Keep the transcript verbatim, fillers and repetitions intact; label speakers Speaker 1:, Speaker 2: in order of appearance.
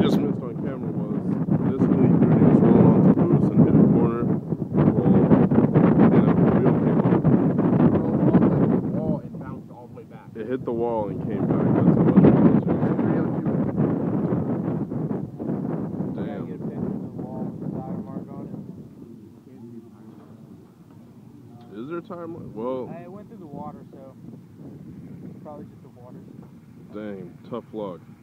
Speaker 1: just missed on camera was this E thirty was rolling onto boost and hit a corner, rolled, and a wheel came off.
Speaker 2: It rolled off the wall and bounced all the way back.
Speaker 1: It hit the wall and came back. That's how much it was. Damn.
Speaker 3: Get a picture of the wall with the tire mark on it.
Speaker 1: Is there time? Well,
Speaker 3: I went through the water, so probably just the water.
Speaker 1: dang, tough luck.